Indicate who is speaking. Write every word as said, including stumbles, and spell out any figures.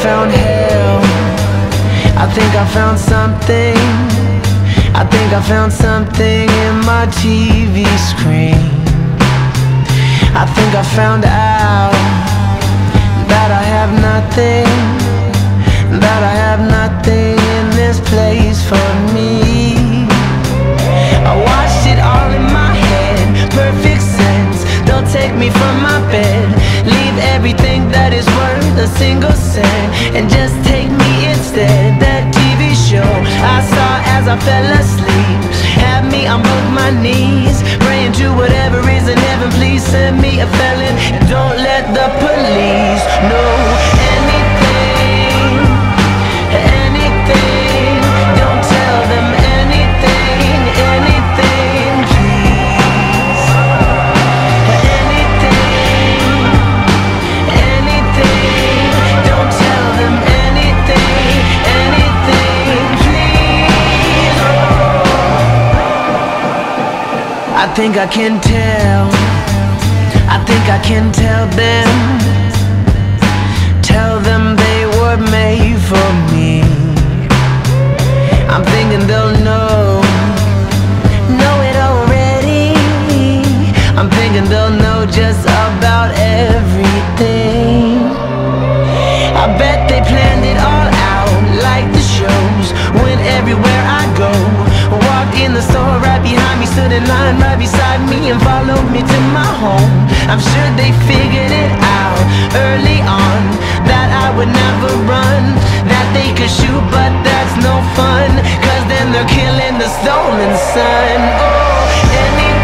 Speaker 1: found hell. I think I found something. I think I found something in my T V screen. I think I found out that I have nothing, that I have nothing in this place for me. I watched it all in my head, perfect sense. Don't take me from my bed, leave everything that is worth a single cent, and just take me instead. That T V show I saw as I fell asleep had me on both my knees, praying to whatever is in heaven, please send me a felon, and don't let the police know anything, anything. Don't tell them anything, anything, please. Anything, anything. Don't tell them anything, anything, please. I think I can tell, I think I can tell them, tell them they were made for me. I'm thinking they'll know, know it already. I'm thinking they'll know just about everything. I bet they planned it all out like the shows. Went everywhere I go, walked in the store right behind me, stood in line right beside me, and followed me to my home. I'm sure they figured it out early on that I would never run, that they could shoot but that's no fun, cause then they're killing the stolen son. Oh, anything.